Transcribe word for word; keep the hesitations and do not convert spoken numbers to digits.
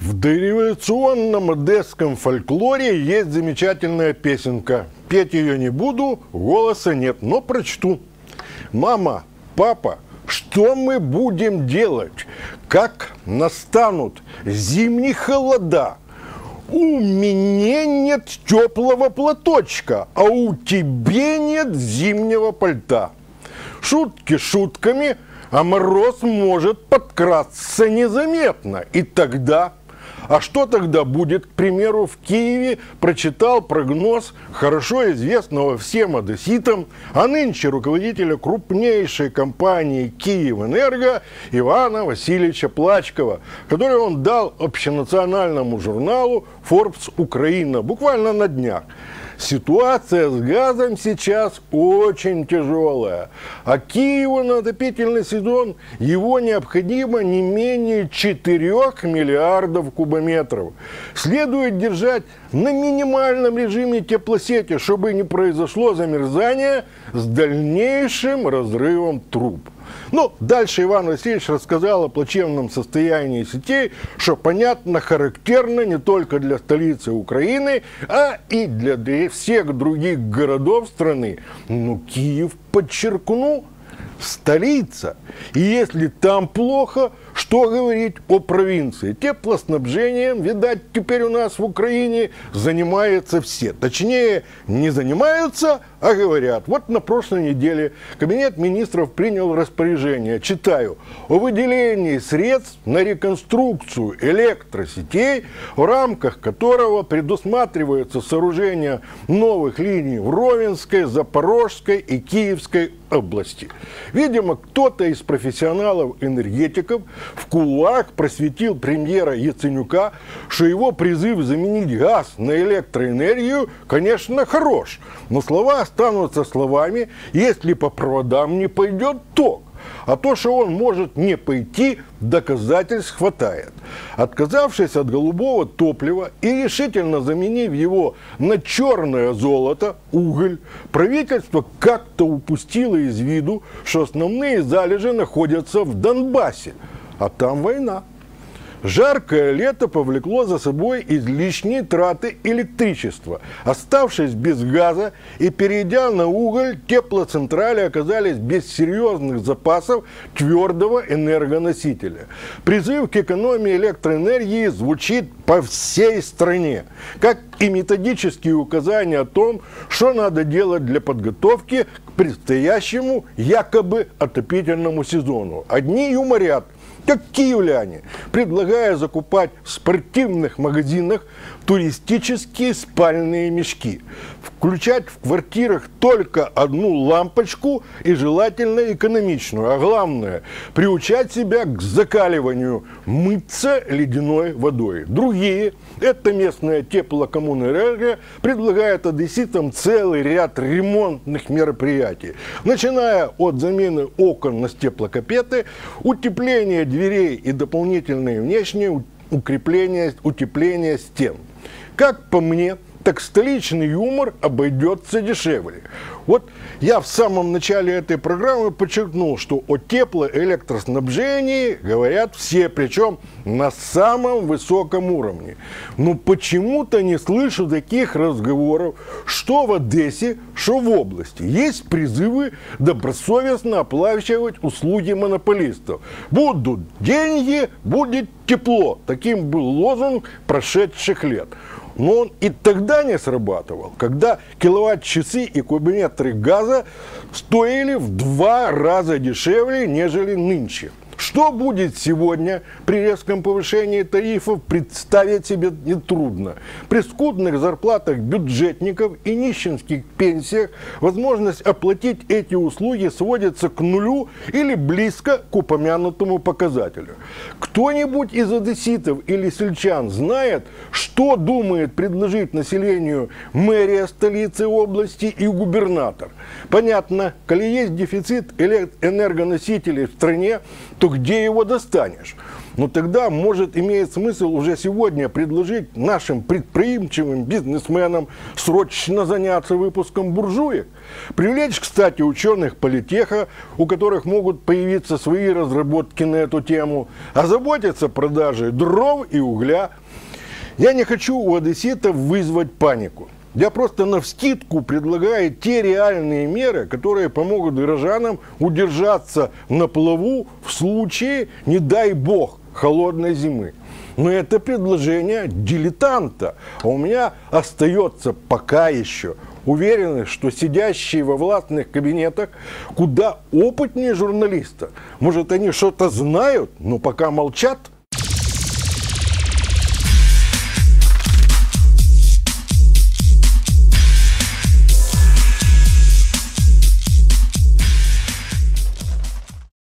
В дореволюционном одесском фольклоре есть замечательная песенка. Петь ее не буду, голоса нет, но прочту. Мама, папа, что мы будем делать? Как настанут зимние холода? У меня нет теплого платочка, а у тебя нет зимнего пальта. Шутки шутками, а мороз может подкрасться незаметно. И тогда... А что тогда будет, к примеру, в Киеве прочитал прогноз хорошо известного всем одесситам, а нынче руководителя крупнейшей компании «Киевэнерго» Ивана Васильевича Плачкова, который он дал общенациональному журналу Forbes Украина буквально на днях. Ситуация с газом сейчас очень тяжелая, а Киеву на отопительный сезон его необходимо не менее четырёх миллиардов кубометров. Следует держать на минимальном режиме теплосети, чтобы не произошло замерзание с дальнейшим разрывом труб. Ну, дальше Иван Васильевич рассказал о плачевном состоянии сетей, что, понятно, характерно не только для столицы Украины, а и для всех других городов страны. Но Киев, подчеркну, столица. И если там плохо, что говорить о провинции? Теплоснабжением, видать, теперь у нас в Украине занимаются все. Точнее, не занимаются, а говорят. Вот на прошлой неделе Кабинет министров принял распоряжение, читаю, о выделении средств на реконструкцию электросетей, в рамках которого предусматривается сооружение новых линий в Ровенской, Запорожской и Киевской области. Видимо, кто-то из профессионалов-энергетиков в кулуарах просветил премьера Яценюка, что его призыв заменить газ на электроэнергию, конечно, хорош, но слова останутся словами, если по проводам не пойдет ток. А то, что он может не пойти, доказательств хватает. Отказавшись от голубого топлива и решительно заменив его на черное золото, уголь, правительство как-то упустило из виду, что основные залежи находятся в Донбассе, а там война. Жаркое лето повлекло за собой излишние траты электричества. Оставшись без газа и перейдя на уголь, теплоцентрали оказались без серьезных запасов твердого энергоносителя. Призыв к экономии электроэнергии звучит по всей стране, как и методические указания о том, что надо делать для подготовки к предстоящему якобы отопительному сезону. Одни юморят, как киевляне, предлагая закупать в спортивных магазинах туристические спальные мешки, включать в квартирах только одну лампочку и желательно экономичную, а главное, приучать себя к закаливанию, мыться ледяной водой. Другие, это местная теплокоммунэнерго, предлагает одесситам целый ряд ремонтных мероприятий, начиная от замены окон на стеклокапеты, утепления дверей и дополнительные внешние укрепления, утепления стен. Как по мне, так столичный юмор обойдется дешевле. Вот я в самом начале этой программы подчеркнул, что о теплоэлектроснабжении говорят все, причем на самом высоком уровне. Но почему-то не слышу таких разговоров, что в Одессе, что в области. Есть призывы добросовестно оплачивать услуги монополистов. Будут деньги, будет тепло. Таким был лозунг прошедших лет. Но он и тогда не срабатывал, когда киловатт-часы и кубометры газа стоили в два раза дешевле, нежели нынче. Что будет сегодня при резком повышении тарифов, представить себе нетрудно. При скудных зарплатах бюджетников и нищенских пенсиях возможность оплатить эти услуги сводится к нулю или близко к упомянутому показателю. Кто-нибудь из одесситов или сельчан знает, что думает предложить населению мэрия столицы области и губернатор? Понятно, коли есть дефицит энергоносителей в стране, то где его достанешь? Но тогда, может, имеет смысл уже сегодня предложить нашим предприимчивым бизнесменам срочно заняться выпуском буржуек. Привлечь, кстати, ученых политеха, у которых могут появиться свои разработки на эту тему, озаботиться продажей дров и угля. Я не хочу у одесситов вызвать панику. Я просто навскидку предлагаю те реальные меры, которые помогут горожанам удержаться на плаву в случае, не дай бог, холодной зимы. Но это предложение дилетанта. А у меня остается пока еще уверенность, что сидящие во властных кабинетах куда опытнее журналиста. Может, они что-то знают, но пока молчат.